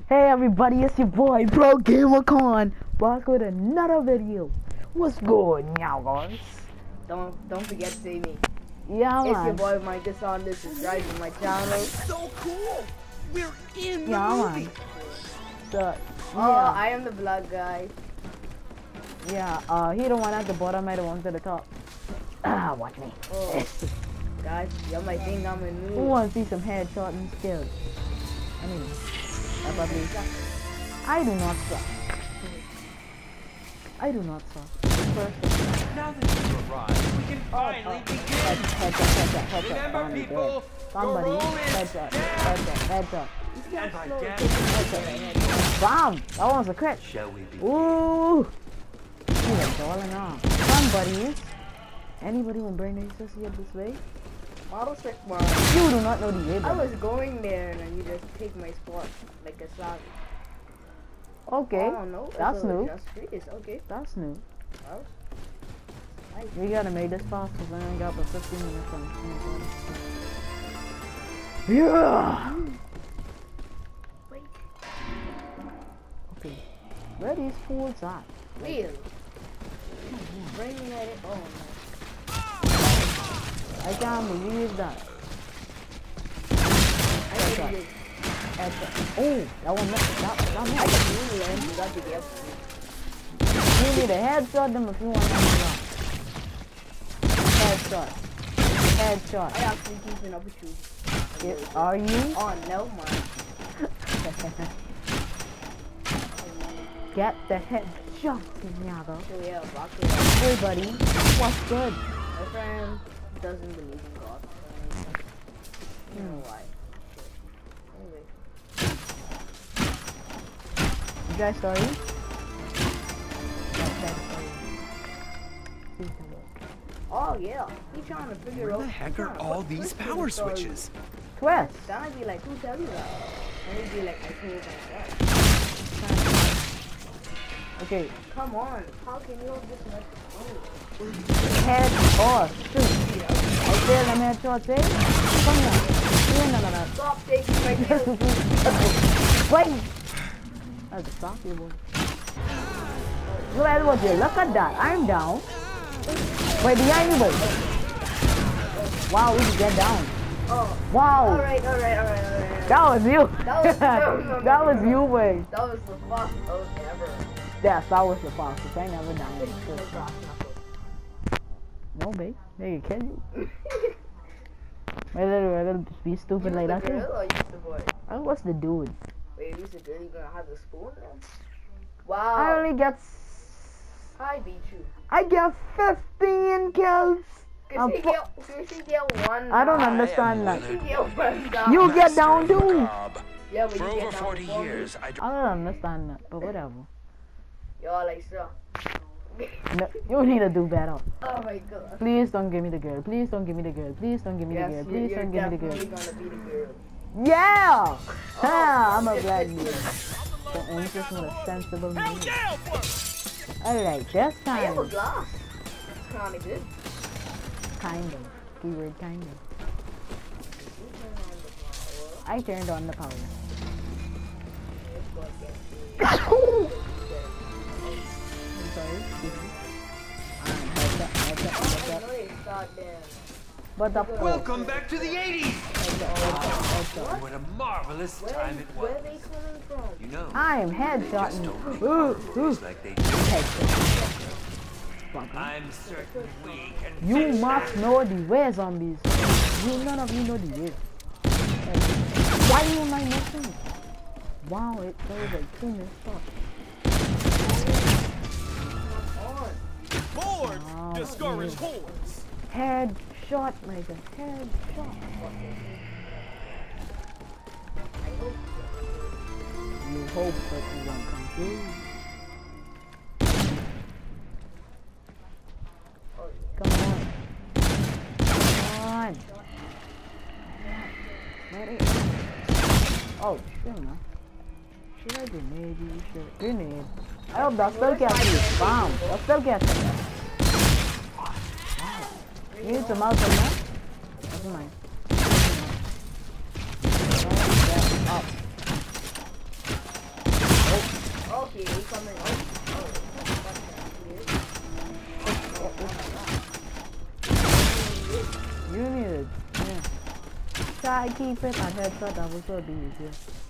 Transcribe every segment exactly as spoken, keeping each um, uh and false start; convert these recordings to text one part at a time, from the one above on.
Hey everybody, it's your boy Pro Gamer Con, back with another video. What's good now, guys? Don't don't forget to say me. Yeah, It's man. your boy Mike Desonda. Subscribe to my channel. So cool! We're in the Yeah, movie! man. So, Oh, yeah, I am the vlog guy. yeah. Uh, he the one at the bottom, I the one to the top. Ah, watch me. Oh, guys, y'all might think I'm a Who noob. wants to see some headshot and skills? I mean, that's what we- I do not suck. I do not suck. First, Now that you've arrived, we can finally begin! head, headshot, headshot, headshot. Remember, Somebody people, dead. the Somebody, roll is headshot, down. headshot, headshot. And by death, Headshot. Bam! That one's a crit. shall we begin? Ooh! He was falling off. Somebody, anybody want to bring their sissy up this way? Model trick bar. You do not know the way. I was going there and then you just take my spot like a savage. Okay, Oh no, that's so new. Just freeze. Okay. That's new. Well, We gotta make this fast because I only got about fifteen minutes on Yeah! wait. Okay. Where are these fools at? Wheel. Bring me that. Oh I can't believe that. no. I That's did right. it. Headshot. Oh, that one missed. That, that I missed. just really learned you got to get. You need a headshot them if you want to knock. Headshot. Headshot. I actually keeping up with you. It, are you? Oh no, man. Get the headshot, Nyago. So yeah, back to Hey, buddy. What's good? my friend doesn't believe in God. You know why? Anyway. You guys sorry? That's that story. Please tell me. Oh yeah, he's trying to figure out. Where the heck he's are trying to all put- these put power the story. switches? Twist. Then I'd be like, who tell you that? And he'd be like, I told myself. Okay. Come on, how can you have this much? Oh, Head off. Shoot. I said I'm headshot, eh? Come on. No, no, no, no. stop taking my kills. Wait! That's a soft boy. Look at what you look at that. I'm down. Wait, behind you, wait. Wow, we can get down. Oh, Wow. alright, alright, alright, alright. That was you. That was- no, no, no, that was no. you, wait. That was the fastest oath ever. Yes, that was the fastest. I never down. Pretty cool brass knuckles. No, babe. They can kill you. Wait, wait, wait, wait, be stupid You like the that too. girl or you the boy? I was the dude. Wait, who's the girl? You gonna have the spoon then? I Wow. only get. s- I beat you. I get fifteen kills. I'm Cause she fu- get, cause she get one. I don't down. understand that. She get one down. You get down too. Yeah, but For you over get down forty before me. years, I I don't understand that, but whatever. Yo, like so. No, you need to do better. Oh my god. Please don't give me the girl. Please don't give me the girl. Please don't give me Yes, the girl. you- Please you're don't give me the girl. definitely gonna be the girl. Yeah! Ah, I'm a Oh, black shit. dude. So I'm just with a sensible man. Yeah, work! Alright, this I have a time. glass. That's kinda good. Kind of. Keyword kind of. I turned on the power. I'm sorry. Excuse me. Um, heads up, heads up, heads up. No, it's goddamn. But the fuck? Welcome back to the eighties! Heads up, heads up, heads up. What a marvelous Where, time it where was. are they coming from? You know, I am they just headshotting. don't make Ooh, ooh. movies like they do. Headshot. Fucker. I'm certain we can You fix must that. know the way, zombies. You none of you know the way. And why am I missing? Wow, it there was like two missed shots. Bored, Wow, discouraged yeah. hordes. Headshot, like a headshot. You hope that you won't come through. Come on. Come on. Let it. Oh, shit, man. Should I grenade you? Should grenade. I hope that still catch you. Bomb. That still catch you. Wow. You need some else on that? Never mind. Never mind. Up. Okay, he's coming out. You need it. Yeah. Try keep it and headshot that will still be easier.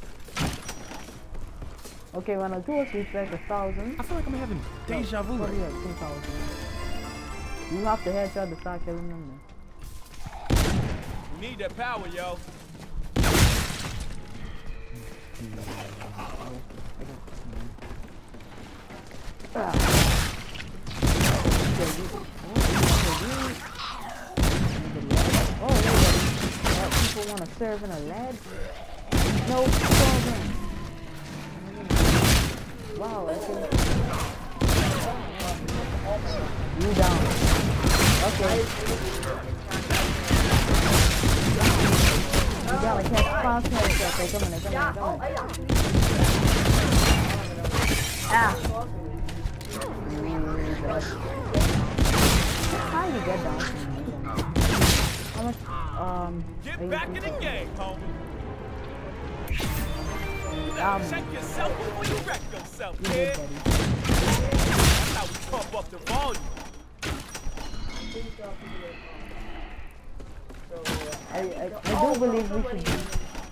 Okay, when I do a reflect a thousand. I feel like I'm having deja vu. Probably like two thousand. You have to headshot to start killing them, man. We need that power, yo. Ah. Oh, yeah, people want to serve in a lad? No problem. Wow, I think. You down. Okay. You gotta catch fast headshot. Okay, come on, come on, come on. Ah. How do you get down? How much? Um. Get back in the game, homie. Um, Check yourself before you wreck yourself, you kid. did, buddy. That's how we pump up the volume. I, I, I do believe we should do.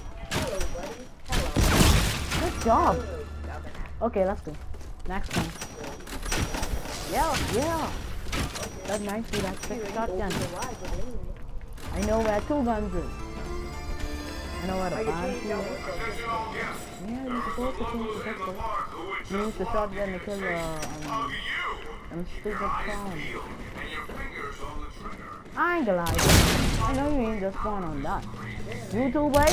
Good job. Okay, let's go. Next one. Yeah, yeah. That might be that six shotgun. I know where two guns is. I know where the bomb is. Yeah, you're supposed to change the pistol. You use the shotgun to kill the um, them stupid clowns. I ain't gonna lie. I know you ain't just spawn on that. You too, boy?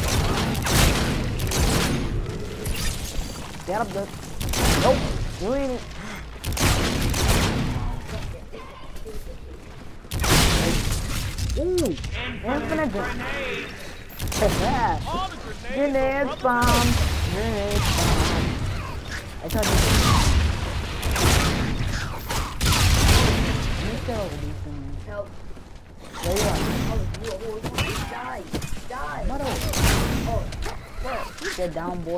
Get up there. Nope. You ain't. Ooh. Infinite grenade. Grenade bomb. Grenade bomb. I thought you You still over these things. Help. There you are. Die. Die. Muddle. Oh. Get down, boy.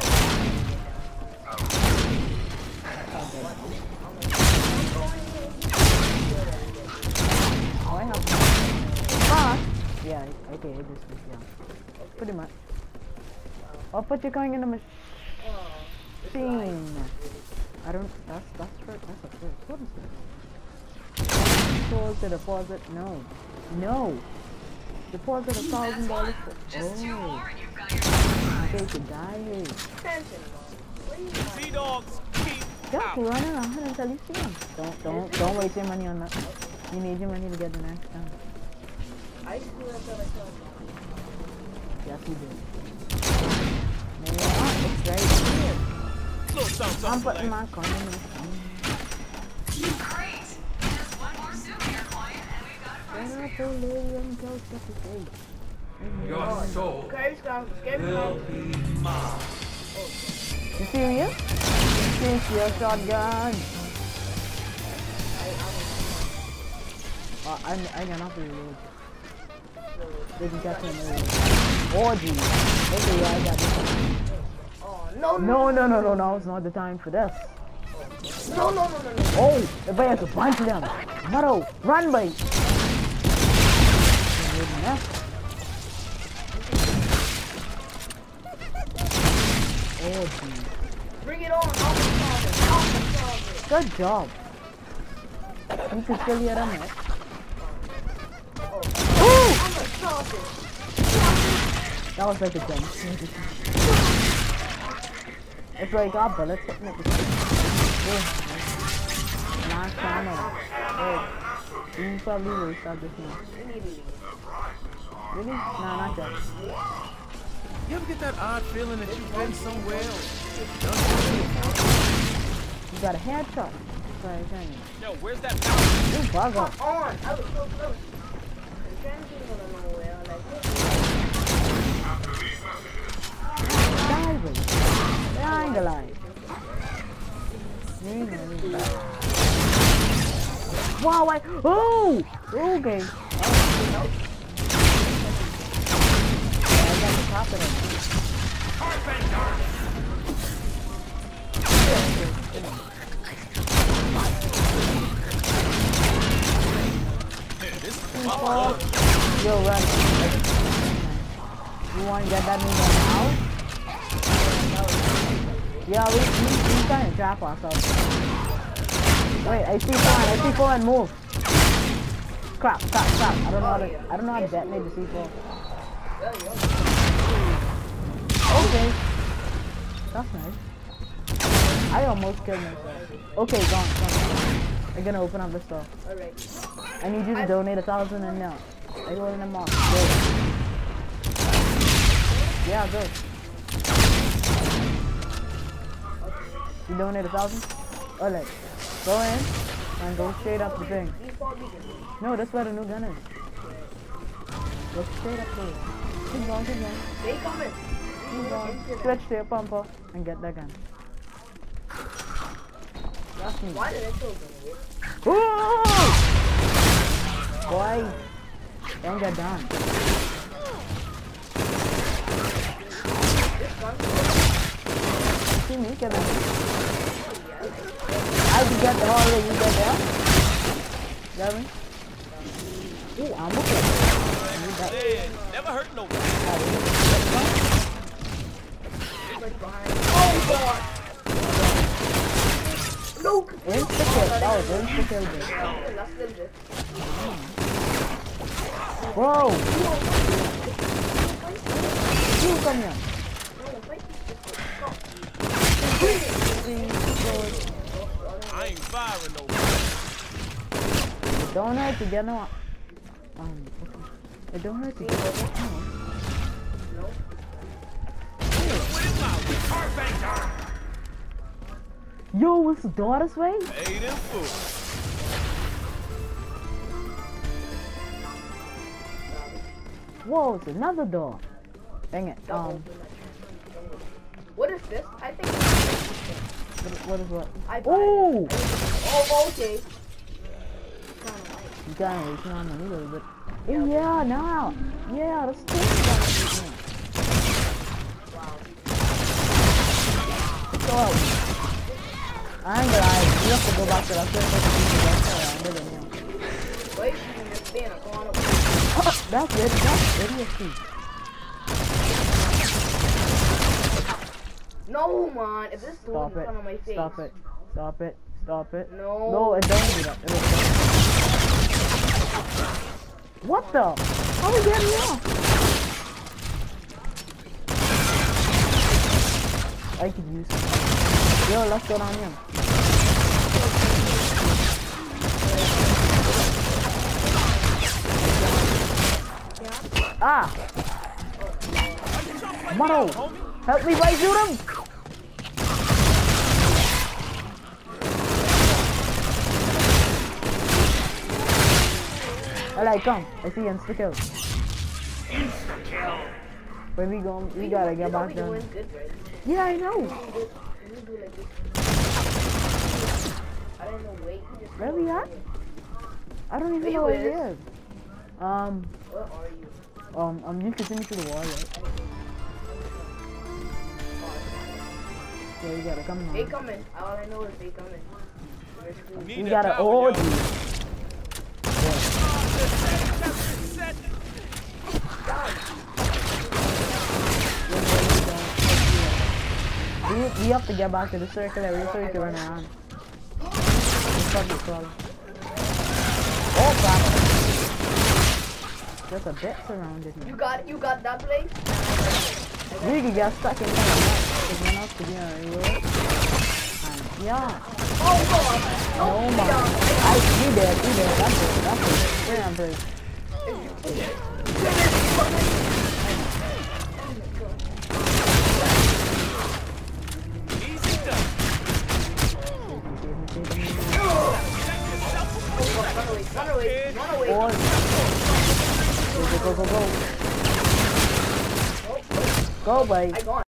Oh, I have but yeah, okay, it is yeah. Pretty much. Oh, but you're going in the machine. I don't that's that's for that's a first. What is this? Pause it, pause it. No. No. Deposit a thousand dollars for Just two more and you've got your okay, to die. T-Dogs keep Just out. run around until you see him. Don't don't don't waste your money on that. You need your money to get the next time. I screwed up that I killed. Yes, you did. Yeah, it's right here. Little something, I'm something putting like my coin in this. Great. Just one more souvenir client and we've got a price for you. Your soul Okay, stop. Get me will out. be mine. You serious? Take your shotgun. Uh, I, I cannot reload. They can catch me in the oh, geez. Okay, yeah, I got this. Oh, no, no, No, no, no, no, no, it's not the time for this. no, no, no, no, no. Oh, the bear has a bunch of them. Motto, run, boy. Oh, geez. Bring it on. I'll solve it. I'll solve it. Good job. You can kill your enemy. I'm gonna solve it. That was like a jump. It's like our bullets hitting at the yeah. Last time ever. You probably will start this now. Really? Nah, not yet. You ever get that odd feeling that you've been somewhere else? You got a headshot. Sorry, trying to. Yo, where's that power? You bug up. On. I was so close. I'm trying to get out of nowhere. Like, Diving. I ain't gonna lie. Wow, I. Oh! Okay. I got the top of it. still running. You want to get that new gun now? Yeah, we, we, we trying to trap ourselves. Wait, I see four, I see four and move. Crap, crap, crap. I don't know how to, I don't know how to detonate the C four. Okay. That's nice. I almost killed myself. Okay, gone, gone. I'm gonna open up this door. Alright. I need you to donate a thousand and now. I go in the mall. Good. Yeah, good. You donate a thousand? Alright. Go in and go straight up the thing. No, that's where the new gun is. Go straight up there. Keep going, keep going. They coming. Keep going. Switch to your pumper and get that gun. That's me. Why did I kill them? Ooh! Boy, don't get done. See me, get them. I can get the hallway, you get there. Get me? Ooh, I'm okay. Yeah, never hurt nobody. Oh god! No! Insta kill. That was insta kill. That's still good. Bro! You come here. I ain't firing nobody. Don't hurt to get no. Um, okay. It don't hurt to get no. Yo, it's the door this way? Hey, them fool. Whoa, it's another door. Dang it. Um, What is this? I think. what, what is what? I buy Ooh! Oh, okay. You gotta reach on me a little bit. Oh, yeah, now. Yeah, that's good. So, I ain't gonna lie. You have to go back to that place. Wait, you can just stand up on it. That's it. That's idiocy. No, man. If this door Stop is in it. front of my face. Stop it. Stop it. Stop it. No. No, it don't do that. It don't. What the? How we getting off? I could use it. Yo, let's go down here. Ah! Mano! Help me, boy, shoot him! Alright, come. I see insta kill. Insta kill. Where we going? We gotta get back You're down. doing good, right? Yeah, I know. You do like this. I don't know, wait. You just Where we at? I don't even Wait, know where where it is. Um, Where are you? um, um, you can see me through the wall, right? Yeah, you gotta come They on. coming. All I know is they coming. Need You that gotta power, hold yo. you. We, we have to get back to the circle area so we can run around. It's probably crawling. Oh crap! There's a bit surrounded You here. got you got that place? We can get stuck in there. There's one else to be on the road. And yeah. Oh god! Oh my. I we dead, we dead. That's it. That's it. We're on break. Easy done. Run away, run away, run away. Or go go go go go. Go, boy. I gone.